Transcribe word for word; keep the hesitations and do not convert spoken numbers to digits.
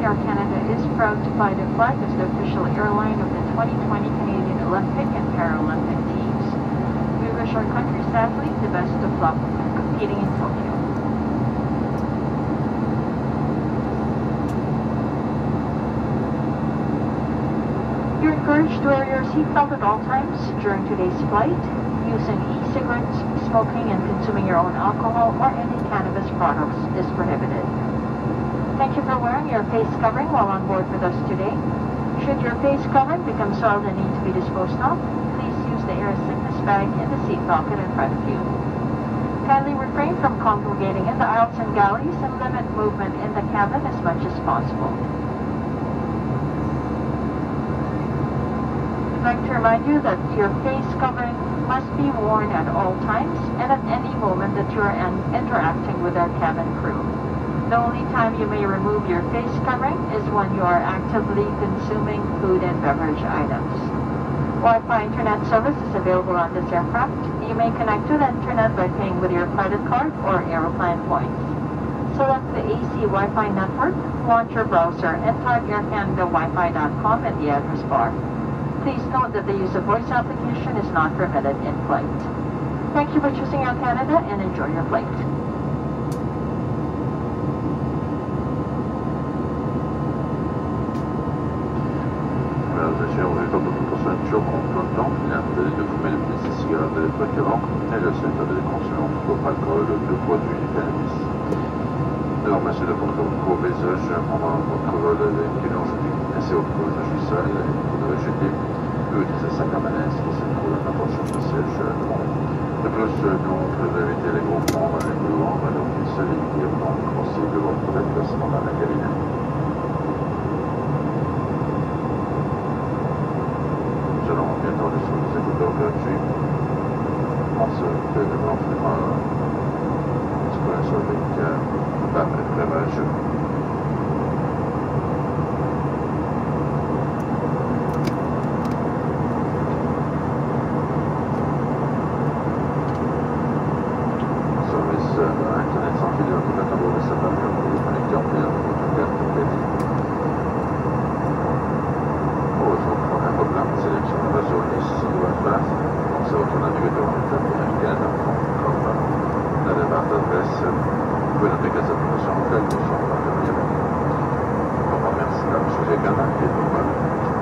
Air Canada is proud to fly the flag as the official airline of the twenty twenty Canadian Olympic and Paralympic teams. We wish our country's athletes the best of luck in competing in Tokyo. You're encouraged to wear your seatbelt at all times during today's flight. Using e-cigarettes, smoking, and consuming your own alcohol or any cannabis products is prohibited. Thank you for wearing your face covering while on board with us today. Should your face covering become soiled and need to be disposed of, please use the air sickness bag in the seat pocket in front of you. Kindly refrain from congregating in the aisles and galleys and limit movement in the cabin as much as possible. I'd like to remind you that your face covering must be worn at all times and at any moment that you are interacting with our cabin crew. The only time you may remove your face covering is when you are actively consuming food and beverage items. Wi-Fi internet service is available on this aircraft. You may connect to the internet by paying with your credit card or Aeroplan points. Select the A C Wi-Fi network, launch your browser, and type air canada wifi dot com in the address bar. Please note that the use of voice application is not permitted in flight. Thank you for choosing Air Canada and enjoy your flight. Monsieur le contrôle courbeisage pendant votre vol qui est aujourd'hui placé au posage du sol, vous devez jeter le des sacs à malaise qui se trouve à la portion de siège. De plus, donc, vous avez été les groupements dans les couloirs, alors qu'il seul est donc possible de votre déplacement dans la cabine. Nous allons bientôt laisser les écouteurs gratuits. On se fait de l'enfant une expérience avec Après le clavage. Service Internet sans fil de tableau de sapin pour les connecteurs payants de votre carte de crédit. Pour autres, aucun problème, sélectionnez la zone ici de la place. Pensez à votre navigateur en état Air Canada point com. La démarche d'adresse. Vous pouvez noter que cette information locale nous sommes en train de venir. Merci à M. Ghana et